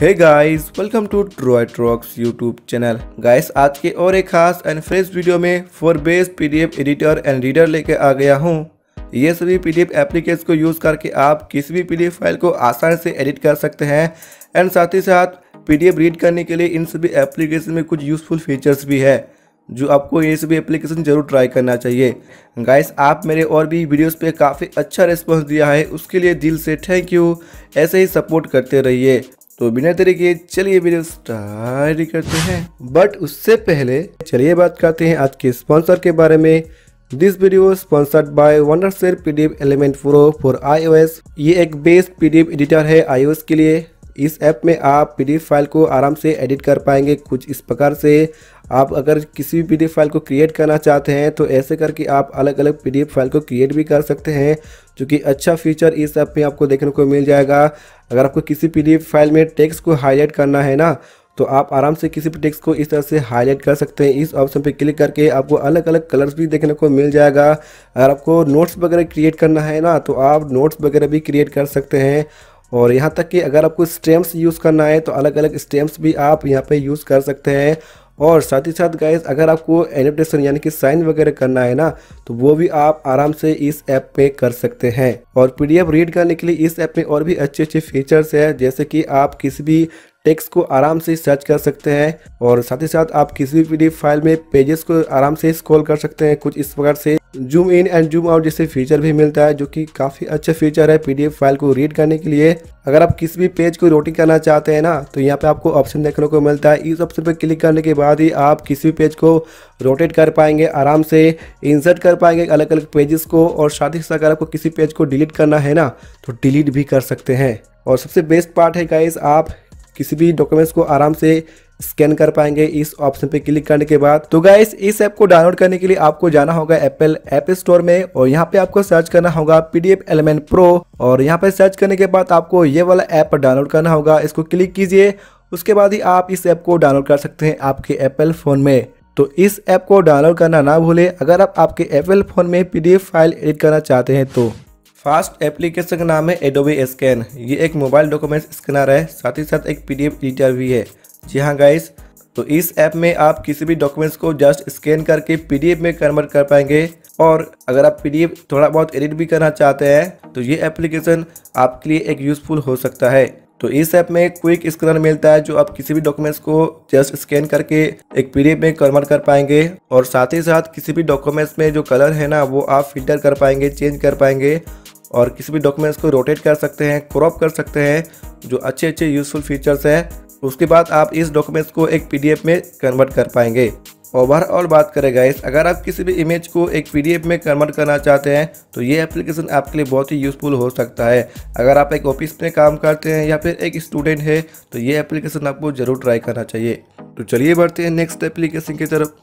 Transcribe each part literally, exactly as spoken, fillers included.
Hey guys, welcome to droid rocks YouTube channel. Guys, आज के और एक खास एंड फ्रेश वीडियो में for best PDF editor and reader लेके आ गया हूँ। ये सभी पीडीएफ एप्लीकेशन को यूज़ करके आप किसी भी पीडीएफ फाइल को आसानी से एडिट कर सकते हैं एंड साथ ही साथ पीडीएफ रीड करने के लिए इन सभी एप्लीकेशन में कुछ यूज़फुल फीचर्स भी है जो आपको ये सभी एप्लीकेशन जरूर ट्राई करना चाहिए। गाइस, आप मेरे और भी वीडियोस पे काफ़ी अच्छा रिस्पांस दिया है, उसके लिए दिल से थैंक यू। ऐसे ही सपोर्ट करते रहिए। तो बिना देरी के चलिए वीडियो स्टार्ट करते हैं। बट उससे पहले चलिए बात करते हैं आज के स्पॉन्सर के बारे में। This video sponsored by Wondershare PDF element pro for iOS. ये एक बेस्ट पीडीएफ एडिटर है आईओएस के लिए। इस ऐप में आप पीडीएफ फाइल को आराम से एडिट कर पाएंगे कुछ इस प्रकार से। आप अगर किसी भी पीडीएफ फाइल को क्रिएट करना चाहते हैं तो ऐसे करके आप अलग अलग पीडीएफ फाइल को क्रिएट भी कर सकते हैं, जो कि अच्छा फीचर इस ऐप में आपको देखने को मिल जाएगा। अगर आपको किसी पीडीएफ फाइल में टेक्स्ट को हाईलाइट करना है ना, तो आप आराम से किसी भी टेक्स्ट को इस तरह से हाईलाइट कर सकते हैं। इस ऑप्शन पे क्लिक करके आपको अलग अलग कलर्स भी देखने को मिल जाएगा। अगर आपको नोट्स वगैरह क्रिएट करना है ना, तो आप नोट्स वगैरह भी क्रिएट कर सकते हैं। और यहाँ तक कि अगर आपको स्टैम्प्स यूज़ करना है तो अलग अलग स्टैम्प्स भी आप यहाँ पे यूज़ कर सकते हैं। और साथ ही साथ गाइस, अगर आपको एनोटेशन यानी कि साइन वगैरह करना है ना, तो वो भी आप आराम से इस ऐप पे कर सकते हैं। और पीडीएफ रीड करने के लिए इस ऐप में और भी अच्छे अच्छे फीचर्स है, जैसे कि आप किसी भी टेक्स्ट को आराम से सर्च कर सकते हैं और साथ ही साथ आप किसी भी पीडीएफ फाइल में पेजेस को आराम से स्क्रॉल कर सकते हैं कुछ इस प्रकार से। Zoom in and zoom out जैसे फीचर भी मिलता है, जो कि काफ़ी अच्छा फीचर है पीडीएफ फाइल को रीड करने के लिए। अगर आप किसी भी पेज को रोटेट करना चाहते हैं ना, तो यहाँ पे आपको ऑप्शन देखने को मिलता है। इस ऑप्शन पर क्लिक करने के बाद ही आप किसी भी पेज को रोटेट कर पाएंगे, आराम से इंसर्ट कर पाएंगे अलग अलग पेजेस को। और साथ ही साथ अगर आपको किसी पेज को डिलीट करना है ना, तो डिलीट भी कर सकते हैं। और सबसे बेस्ट पार्ट है गाइस, आप किसी भी डॉक्यूमेंट्स को आराम से स्कैन कर पाएंगे इस ऑप्शन पे क्लिक करने के बाद। तो गाइस, इस ऐप को डाउनलोड करने के लिए आपको जाना होगा एप्पल ऐप स्टोर में और यहाँ पे आपको सर्च करना होगा पीडीएफ एलिमेंट प्रो। और यहाँ पे सर्च करने के बाद आपको ये वाला ऐप डाउनलोड करना होगा। इसको क्लिक कीजिए, उसके बाद ही आप इस ऐप को डाउनलोड कर सकते हैं आपके एप्पल फोन में। तो इस ऐप को डाउनलोड करना ना भूले अगर आप आपके एप्पल फोन में पीडीएफ फाइल एडिट करना चाहते हैं तो। फास्ट एप्लीकेशन का नाम है एडोबी स्कैन। ये एक मोबाइल डॉक्यूमेंट स्कैनर है, साथ ही साथ एक पीडीएफ एडिटर भी है। जी हाँ गाइस, तो इस ऐप में आप किसी भी डॉक्यूमेंट्स को जस्ट स्कैन करके पीडीएफ में कन्वर्ट कर पाएंगे। और अगर आप पीडीएफ थोड़ा बहुत एडिट भी करना चाहते हैं तो ये एप्लीकेशन आपके लिए एक यूज़फुल हो सकता है। तो इस ऐप में क्विक स्कैनर मिलता है, जो आप किसी भी डॉक्यूमेंट्स को जस्ट स्कैन करके एक पीडीएफ में कन्वर्ट कर पाएंगे। और साथ ही साथ किसी भी डॉक्यूमेंट्स में जो कलर है ना, वो आप फिल्टर कर पाएंगे, चेंज कर पाएंगे। और किसी भी डॉक्यूमेंट्स को रोटेट कर सकते हैं, क्रॉप कर सकते हैं, जो अच्छे अच्छे यूजफुल फीचर्स हैं। उसके बाद आप इस डॉक्यूमेंट्स को एक पीडीएफ में कन्वर्ट कर पाएंगे। ओवरऑल बात करें गाइस, अगर आप किसी भी इमेज को एक पीडीएफ में कन्वर्ट करना चाहते हैं तो ये एप्लीकेशन आपके लिए बहुत ही यूजफुल हो सकता है। अगर आप एक ऑफिस में काम करते हैं या फिर एक स्टूडेंट है तो ये एप्लीकेशन आपको जरूर ट्राई करना चाहिए। तो चलिए बढ़ते हैं नेक्स्ट एप्लीकेशन की तरफ।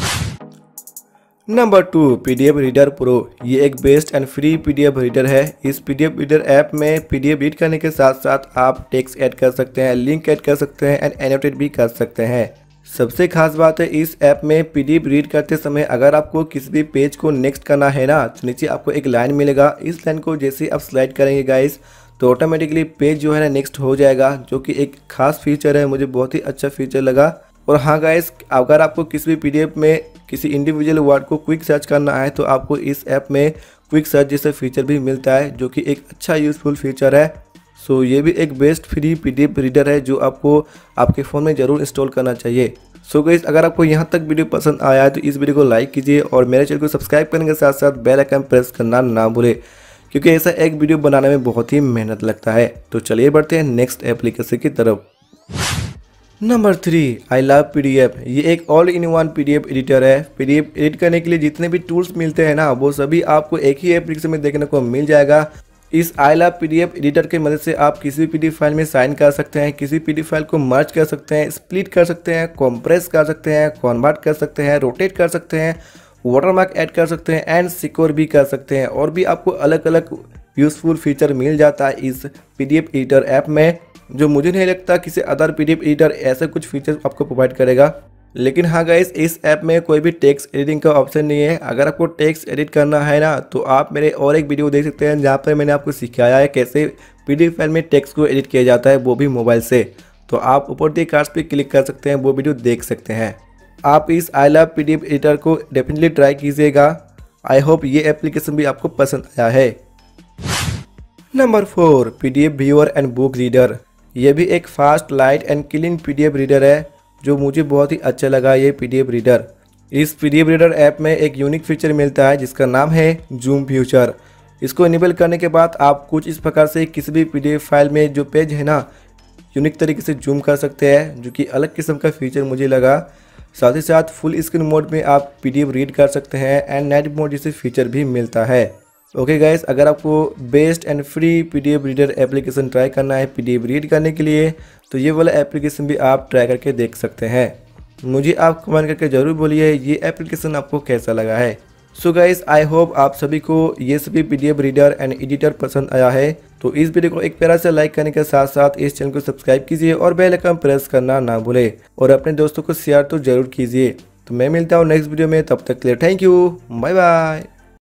Number two, PDF reader pro. ये एक best and free PDF reader app. इस पीडीएफ रीडर ऐप में पीडीएफ रीड करने के साथ साथ आप टेक्स्ट ऐड कर सकते हैं, लिंक ऐड कर सकते हैं एंड एनोटेट भी कर सकते हैं। सबसे खास बात है इस ऐप में पीडीएफ रीड करते समय अगर आपको किसी भी पेज को नेक्स्ट करना है ना, तो नीचे आपको एक लाइन मिलेगा। इस लाइन को जैसे आप स्लाइड करेंगे गाइस, तो ऑटोमेटिकली पेज जो है ना नेक्स्ट हो जाएगा, जो कि एक खास फीचर है। मुझे बहुत ही अच्छा फीचर लगा। और हाँ गाइस, अगर आपको किसी भी पीडीएफ में किसी इंडिविजुअल वर्ड को क्विक सर्च करना है तो आपको इस ऐप में क्विक सर्च जैसा फीचर भी मिलता है, जो कि एक अच्छा यूजफुल फीचर है। सो ये भी एक बेस्ट फ्री पीडीएफ रीडर है जो आपको आपके फ़ोन में ज़रूर इंस्टॉल करना चाहिए। सो गाइस, अगर आपको यहाँ तक वीडियो पसंद आया है तो इस वीडियो को लाइक कीजिए और मेरे चैनल को सब्सक्राइब करने के साथ साथ बेल आइकन प्रेस करना ना भूलें, क्योंकि ऐसा एक वीडियो बनाने में बहुत ही मेहनत लगता है। तो चलिए बढ़ते हैं नेक्स्ट एप्लीकेशन की तरफ। Number three, I love PDF. ये एक all in one PDF editor है। पीडीएफ एडिट करने के लिए जितने भी टूल्स मिलते हैं ना, वो सभी आपको एक ही एप्लीकेशन में देखने को मिल जाएगा। इस आई लव पीडीएफ एडिटर की मदद से आप किसी भी पीडीएफ फाइल में साइन कर सकते हैं, किसी पीडीएफ फाइल को मर्ज कर सकते हैं, स्प्लिट कर सकते हैं, कॉम्प्रेस कर सकते हैं, कन्वर्ट कर सकते हैं, रोटेट कर सकते हैं, वाटरमार्क ऐड कर सकते हैं एंड सिक्योर भी कर सकते हैं। और भी आपको अलग अलग यूजफुल फीचर मिल जाता है इस पीडीएफ एडिटर ऐप में, जो मुझे नहीं लगता किसी अदर पीडीएफ एडिटर ऐसे कुछ फीचर आपको प्रोवाइड करेगा। लेकिन हाँ गाइस, इस ऐप में कोई भी टेक्स्ट एडिटिंग का ऑप्शन नहीं है। अगर आपको टेक्स्ट एडिट करना है ना, तो आप मेरे और एक वीडियो देख सकते हैं जहाँ पर मैंने आपको सिखाया है कैसे पीडीएफ फाइल में टेक्स्ट को एडिट किया जाता है, वो भी मोबाइल से। तो आप ऊपर दिए कार्ड्स पे क्लिक कर सकते हैं, वो वीडियो देख सकते हैं। आप इस आई लव पीडीएफ एडिटर को डेफिनेटली ट्राई कीजिएगा। आई होप ये एप्लीकेशन भी आपको पसंद आया है। Number four, PDF viewer and book reader. ये भी एक fast, light and clean PDF reader है जो मुझे बहुत ही अच्छा लगा। ये पीडीएफ रीडर, इस पीडीएफ रीडर ऐप में एक यूनिक फीचर मिलता है जिसका नाम है जूम फीचर। इसको इनेबल करने के बाद आप कुछ इस प्रकार से किसी भी पीडीएफ फाइल में जो पेज है ना, यूनिक तरीके से जूम कर सकते हैं, जो कि अलग किस्म का फीचर मुझे लगा। साथ ही साथ फुल स्क्रीन मोड में आप पीडीएफ रीड कर सकते हैं एंड नाइट मोड जैसे फीचर भी मिलता है। ओके गाइस, अगर आपको best and free PDF reader application try करना है पीडीएफ रीड करने के लिए, तो ये वाला एप्लीकेशन भी आप ट्राई करके देख सकते हैं। मुझे आप कमेंट करके ज़रूर बोलिए ये एप्लीकेशन आपको कैसा लगा है। सो गाइस, आई होप आप सभी को ये सभी पीडीएफ रीडर एंड एडिटर पसंद आया है। तो इस वीडियो को एक प्यारा से लाइक करने के साथ साथ इस चैनल को सब्सक्राइब कीजिए और बेल आइकन प्रेस करना ना भूले और अपने दोस्तों को शेयर तो जरूर कीजिए। तो मैं मिलता हूँ नेक्स्ट वीडियो में, तब तक के लिए थैंक यू, बाय बाय।